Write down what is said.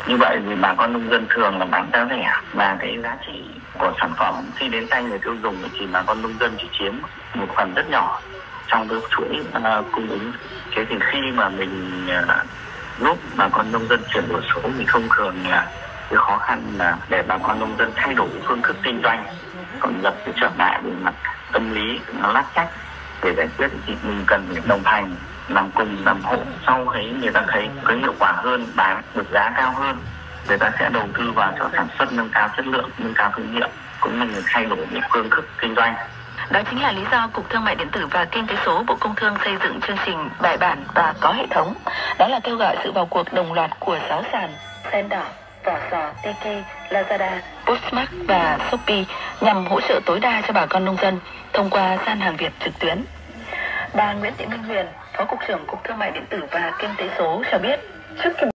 Như vậy thì bà con nông dân thường là bán giá rẻ và cái giá trị của sản phẩm khi đến tay người tiêu dùng thì bà con nông dân chỉ chiếm một phần rất nhỏ trong cái chuỗi cung ứng. Thế thì khi mà mình giúp bà con nông dân chuyển đổi số thì thông thường là cái khó khăn là để bà con nông dân thay đổi phương thức kinh doanh, còn gặp cái trở ngại về mặt tâm lý nó lách cách. Để giải quyết thì mình cần phải đồng hành, làm cùng làm hộ, sau đấy người ta thấy có hiệu quả hơn, bán được giá cao hơn, người ta sẽ đầu tư vào cho sản xuất, nâng cao chất lượng, nâng cao thương hiệu, cũng như thay đổi những phương thức kinh doanh. Đó chính là lý do Cục Thương mại điện tử và Kinh tế số Bộ Công Thương xây dựng chương trình bài bản và có hệ thống. Đó là kêu gọi sự vào cuộc đồng loạt của 6 sàn Sen Đỏ, Vỏ Sò, TK, Lazada, Postmart và Shopee nhằm hỗ trợ tối đa cho bà con nông dân thông qua gian hàng Việt trực tuyến. Bà Nguyễn Thị Minh Huyền, Phó Cục trưởng Cục Thương mại điện tử và Kinh tế số cho biết, trước